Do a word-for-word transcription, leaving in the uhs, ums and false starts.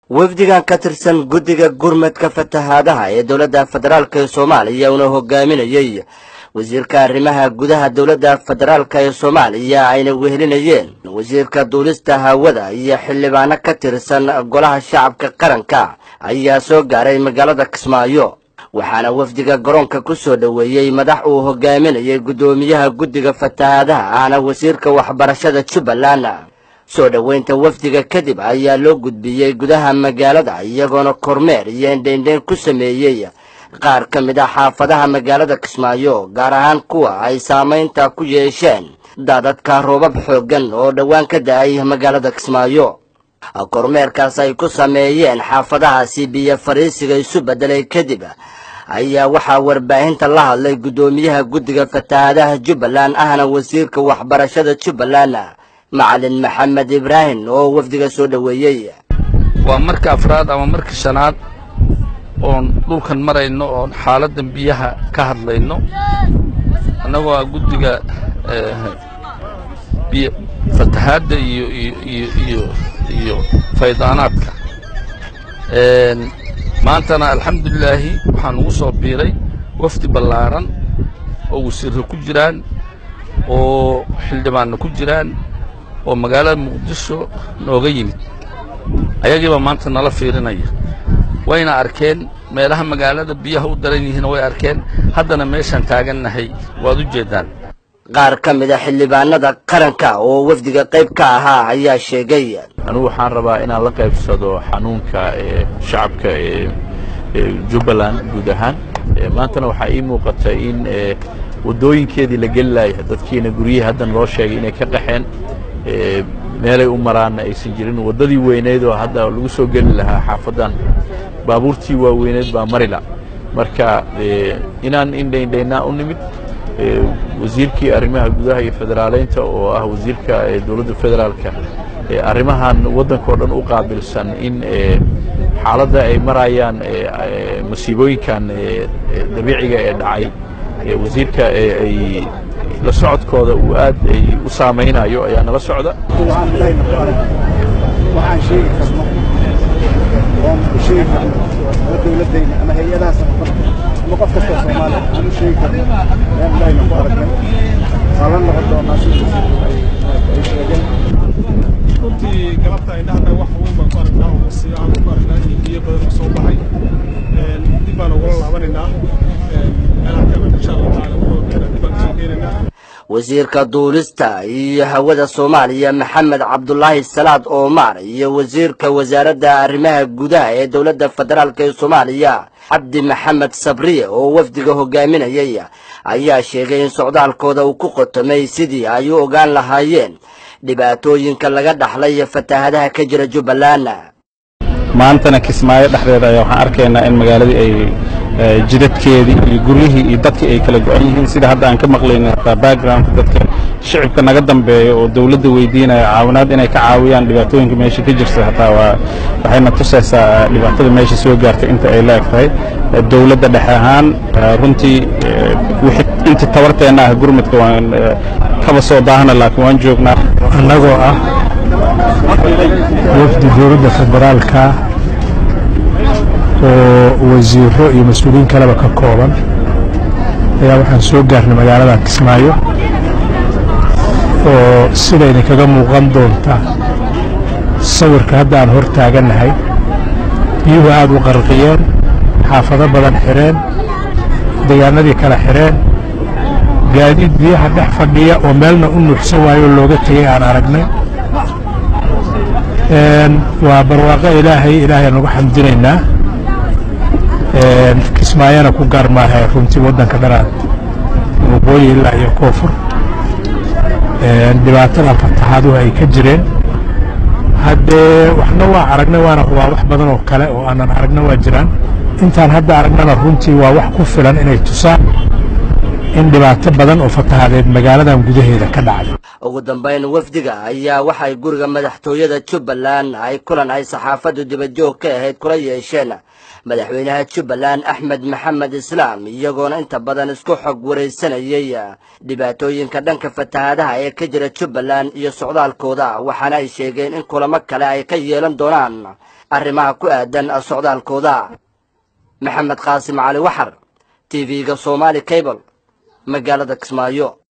wafdigan ka tirsan guddiga gurmadka fatahaadaha ee dowladda federaalka ee Soomaaliya una hogaaminayay wasiirka arrimaha gudaha dowladda federaalka ee Soomaaliya ayna wehelinayeen wasiirka duulista hawada iyo xildhibaano ka tirsan golaha shacabka qaranka ayaa soo gaaray magaalada Kismaayo waxaana wafdiga garoonka ku soo dhaweeyay madax uu hogaaminayay gudoomiyaha guddiga fatahaadaha ana wasiirka waxbarashada Jubbaland soo dhaweynta wafdiga kadib ayaa loo gudbiyay gudaha magaalada iyagoona kormeer iyo indheendheen ku sameeyay qaar ka mid ah xaafadaha magaalada Kismaayo gaar ahaan kuwa ay saameynta ku yeesheen daadadka roobab xooggan oo dhawaan ka da'ay magaalada Kismaayo kormeerkaas ay ku sameeyeen xaafadahaasi biyo fariisiga isu bedelay kadib ayaa waxaa warbaahinta la hadlay gudoomiyaha guddiga fatahaadaha Jubbaland ahna wasiirka waxbarashada Jubbaland macalin maxamed ibraahim oo wafdiga soo dhaweeyay waa marka afraad ama marka shanaad oon dhulkan marayno oon xaaladdan biyaha ka hadlayno annagoo ah guddiga biyo fatahaadda iyo iyo iyo iyo faydaanaadka maantana alxamdulilaahi waxaan ugu soo biiray wafdi ballaaran oo wasiirro ku jiraan oo xildhibaanna ku jiraan oo magaalada Muqdisho nooga yimid ayagiiba maanta nala fiirinaya wayna arkeen meelaha magaalada biyaha u daran yihiin way arkeen haddana meeshan taagannahay waad u jeedaan qaar ka mid ah xildhibaanada qaranka oo wafdiga qayb ka ahaa ayaa sheegay anigu waxaan rabaa inaan la qaybsado xanuunka ee shacabka ee Jubbaland guud ahaan maantana waxaa ii muuqata in wadooyinkeedii la gelay dadkiina guriyada haddan loo sheegay inay ka qaxeen meelay u maraan aysan jirin wadadii weyneed oo hadda lagu soo gali lahaa xaafadan baabuurtii waa weyneed baa marila marka inaan indheendheena u nimid wasiirkii arrimaha gudaha iyo federaaleynta oo ah wasiirka dowladda federaalka arrimahan waddanka oo dhan u qaabilsan in xaaladda ay marayaan masiibooyinkan dabiiciga ee dhacay wasiirka ay la socodkooda uu aad ay u saameynayo ayaa nala socda waxaan sheegi karno oo u sheegi karno dowladdeena ama hay'adaha samafalka ama qof kasta Soomaali aan u sheegi karno in aynu ku aragnay salan noqon doona sidii ay sheegeen runtii galabta indhaha wax weyn baan ku aragnaa oo si aan ku aragnaa biyo badan soo baxay dib baan uga laabanaynaa wasiirka duulista iyo hawada Soomaaliya Maxamed Cabdullaahi Salaad Omar iyo wasiirka wasaaradda arrimaha gudaha ee dowladda federaalka ee Soomaaliya Cabdi Maxamed Sabriye oo wafdiga hogaaminayay ayaa sheegay in socdaalkooda uu ku qotomay sidii ay u ogaan lahaayeen dhibaatooyinka laga dhaxlay fatahaadaha ka jira Jubbaland maantana Kismaayo dhaxdeeda ayaa waxaan arkaynaa in magaaladii ay jidadkeedii iyo guriyihii iyo dadkii ay kala go'an yihiin sida hadda aan ka maqlaynay background dadka shacabka naga dambeeyo oo dawladda weydiinaya caawinaad inay ka caawiyaan dhibaatooyinka meesha ka jirta hataa waa waxayna tusaysaa dhibaatada meesha soo gaartay inta ay leegtahay dawladda dhexe ahaan runtii wixii inta tabarteena ah gurmadka waan kaba soo baahna laakiin waan joognaa annagoo ah wafdi dowladda federaalka oo wasiirro iyo mas'uuliyiin kaleba ka kooban ayaa waxaan soo gaarnay magaalada Kismaayo oo sidayna kaga muuqan doonta sawirka hadda aan hor taagannahay biyuhu aad u qarqiyeen xaafado badan xireen deegaanadii kala xireen gaadiid biyaha dhex fadhiya oo meelna u nuuxsan waayo looga tegay aan aragnay waa barwaaqo ilaahay ilaahay nagu xamdinaynaa Kismaayana ku gaar maahay runtii waddanka dhanaad waqooyi ilaa iyo koonfur dhibaatada fatahaadu ay ka jireen haddee waxna waa aragnay waana waa wax badan oo kale oo aanan aragna waa jiraan intaan hadda aragnana runtii waa wax ku filan inay tusaan in dhibaato badan oo fatahaadeed magaaladan gudaheeda ka dhacday ugu dambeyn wafdiga ayaa waxay guriga madaxtooyada Jubbaland ay kulan ay saxaafadu dibadjoog ka ahayd kula yeesheen madaxweynaha Jubbaland Axmed Maxamed Islaam iyagoona inta badan isku xog wareysanayay dhibaatooyinka dhanka fatahaadaha ee ka jira Jubbaland iyo socdaalkooda waxaana ay sheegeen in kulamo kale ay ka yeelan doonaan arrimaha ku aadan socdaalkooda. maxamed qaasim cali waxar, T V-ga Somali Cable, magaalada Kismaayo.